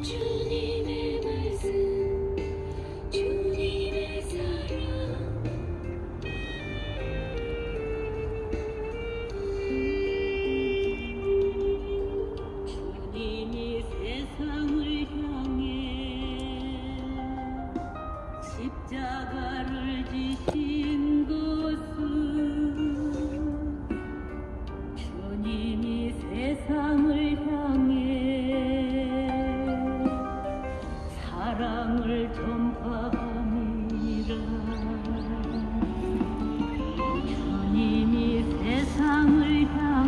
주님의 말씀, 주님의 사랑. 주님이 세상을 향해 십자가를 지신 것은 주님이 세상을 향해 사랑을 전파함이라. 주님이 세상을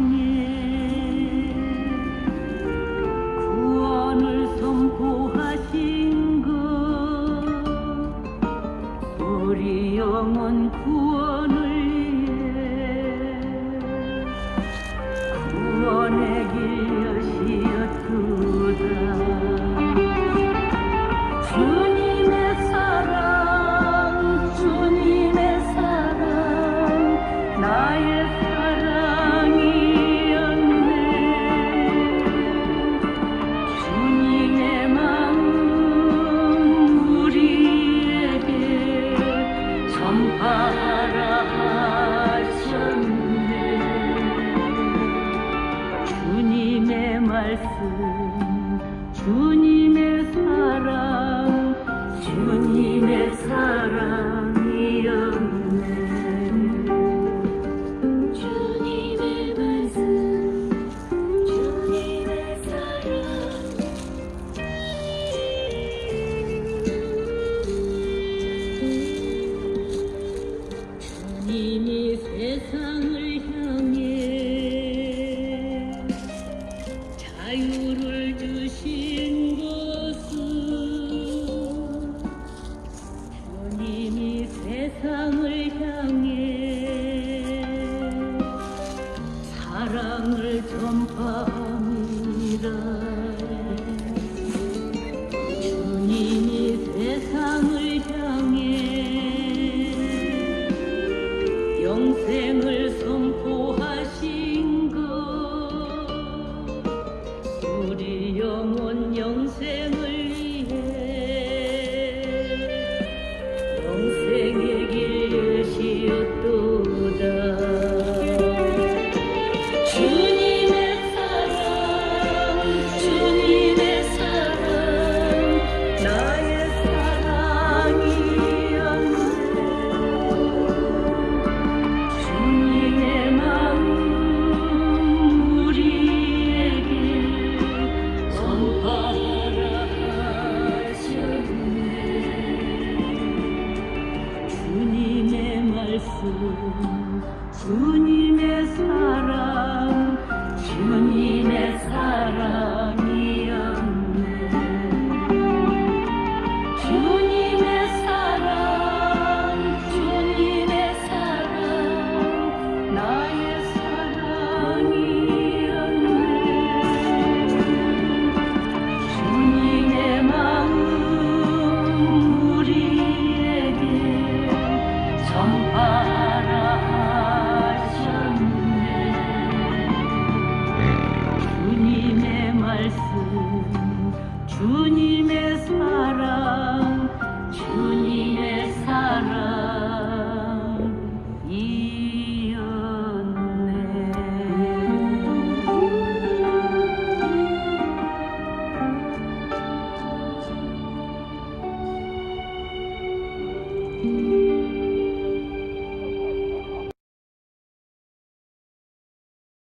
향해 구원을 선포하신 것, 우리 영혼 구원을 위해 구원의 길 여시었도다. 주님의 사랑, 주님의 사랑, 나의 사랑이었네. 주님의 마음 우리에게 전파하라 하셨네. 주님의 말씀, 주님의 사랑, 주님의 사랑이었네. 주님의 말씀, 주님의 사랑. 주님이 세상을 향해 자유를 주신 것은 주님이 세상을 향해 사랑을 전파함이라. 주님이 세상을 향해 영생을 선포하신 것, 우리 영혼 영생을 위해 영생의 길 여시었도다. 주님의 사랑, 주님의 사랑, 나의 사랑이었네. 주님의 마음 우리에게 전파하라 하셨네. 주님의 말씀, 주님의 사랑, 주님의 사랑이었네. 주님의 사랑, 주님의 사랑, 나의 사랑이었네. 주님의 마음 우리에게 전파하라 하셨네. 주님의 말씀, 주님